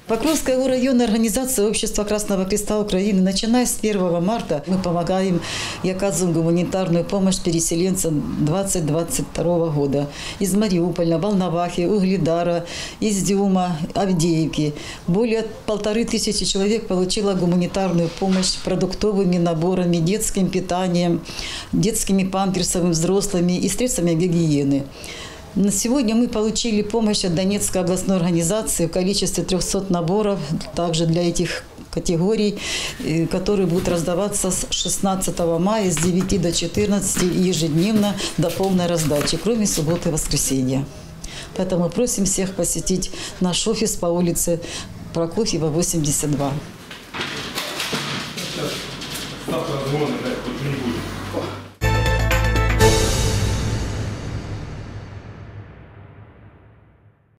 Покровская районная организация Общества Красного Креста Украины, начиная с 1 марта, мы помогаем и оказываем гуманитарную помощь переселенцам 2022 года. Из Мариуполя, Волновахи, Угледара, Издюма, Авдеевки. Более 1500 человек получило гуманитарную помощь продуктовыми наборами, детским питанием, детскими памперсами, взрослыми и средствами гигиены. На сегодня мы получили помощь от Донецкой областной организации в количестве 300 наборов, также для этих категорий, которые будут раздаваться с 16 мая с 9 до 14 ежедневно до полной раздачи, кроме субботы и воскресенья. Поэтому просим всех посетить наш офис по улице Прокофьева, 82. Ставка разгона, да, не будет.